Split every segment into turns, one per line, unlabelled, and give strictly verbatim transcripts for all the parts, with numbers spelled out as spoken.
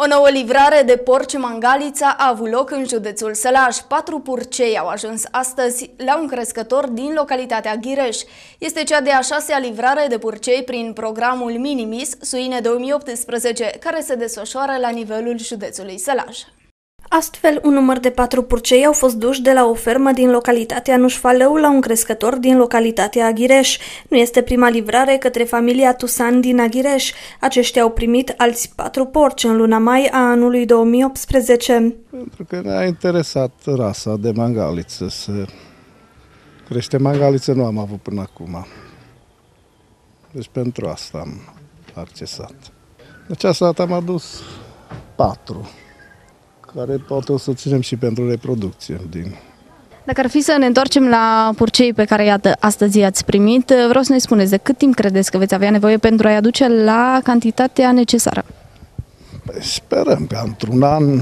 O nouă livrare de porci Mangalița a avut loc în județul Sălaj. Patru purcei au ajuns astăzi la un crescător din localitatea Ghireș. Este cea de-a șasea livrare de purcei prin programul Minimis Suine două mii optsprezece, care se desfășoară la nivelul județului Sălaj.
Astfel, un număr de patru purcei au fost duși de la o fermă din localitatea Nușfalău la un crescător din localitatea Aghireș. Nu este prima livrare către familia Tusan din Aghireș. Aceștia au primit alți patru porci în luna mai a anului două mii optsprezece.
Pentru că ne-a interesat rasa de mangaliță. Să crește mangaliță nu am avut până acum. Deci pentru asta am accesat. De această dată am adus patru, care poate o să ținem și pentru reproducție. Din...
Dacă ar fi să ne întoarcem la purcei pe care, iată, astăzi i-ați primit, vreau să ne spuneți de cât timp credeți că veți avea nevoie pentru a-i aduce la cantitatea necesară?
Păi sperăm că într-un an,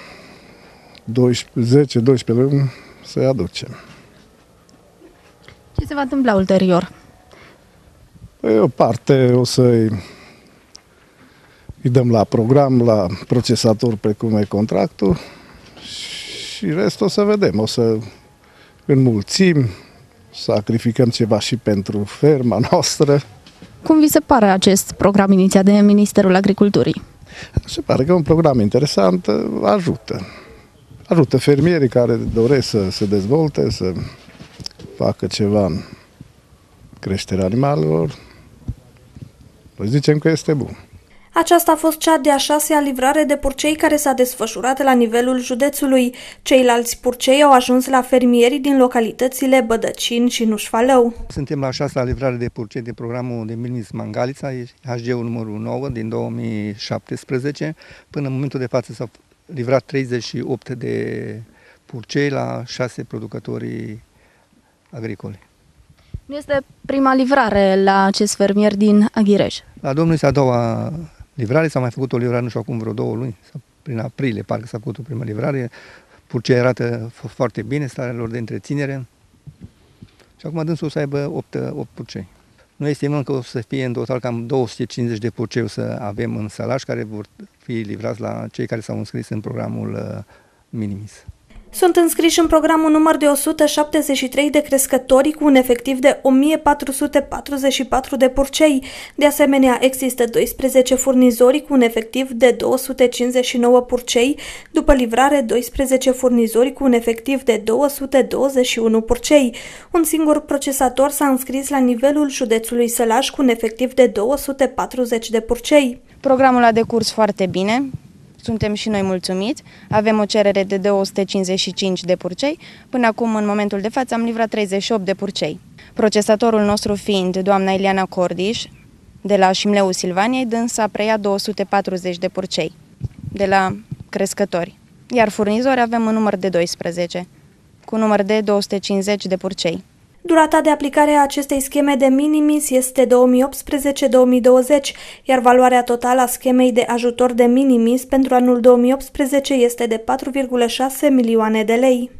zece doisprezece luni, să-i aducem.
Ce se va întâmpla ulterior?
Păi o parte o să-i îi dăm la program, la procesator, precum e contractul, și restul o să vedem. O să înmulțim, sacrificăm ceva și pentru ferma noastră.
Cum vi se pare acest program inițiat de Ministerul Agriculturii?
Se pare că e un program interesant, ajută. Ajută fermierii care doresc să se dezvolte, să facă ceva în creșterea animalelor. Noi zicem că este bun.
Aceasta a fost cea de-a șasea livrare de purcei care s-a desfășurat la nivelul județului. Ceilalți purcei au ajuns la fermierii din localitățile Bădăcin și Nușfalău.
Suntem la a șasea livrare de purcei de programul de Minimis Mangalița, H G-ul numărul nouă din două mii șaptesprezece. Până în momentul de față s-au livrat treizeci și opt de purcei la șase producători agricoli.
Nu este prima livrare la acest fermier din Aghireș?
La domnul este a doua livrare, s-a mai făcut o livrare, nu știu, acum vreo două luni, sau prin aprilie, parcă s-a făcut o primă livrare. Purcei arată foarte bine, starea lor de întreținere. Și acum dânsul o să aibă opt purcei. Noi estimăm că o să fie în total cam două sute cincizeci de purcei o să avem în Sălaj, care vor fi livrați la cei care s-au înscris în programul Minimis.
Sunt înscriși în programul număr de o sută șaptezeci și trei de crescători cu un efectiv de o mie patru sute patruzeci și patru de purcei. De asemenea, există doisprezece furnizori cu un efectiv de două sute cincizeci și nouă purcei, după livrare doisprezece furnizori cu un efectiv de două sute douăzeci și unu purcei. Un singur procesator s-a înscris la nivelul județului Sălaj cu un efectiv de două sute patruzeci de purcei.
Programul a decurs foarte bine. Suntem și noi mulțumiți. Avem o cerere de două sute cincizeci și cinci de purcei. Până acum, în momentul de față, am livrat treizeci și opt de purcei. Procesatorul nostru fiind doamna Ileana Cordiș, de la Șimleu Silvaniei, dânsa preia două sute patruzeci de purcei de la crescători. Iar furnizori avem un număr de doisprezece, cu număr de două sute cincizeci de purcei.
Durata de aplicare a acestei scheme de Minimis este două mii optsprezece două mii douăzeci, iar valoarea totală a schemei de ajutor de Minimis pentru anul două mii optsprezece este de patru virgulă șase milioane de lei.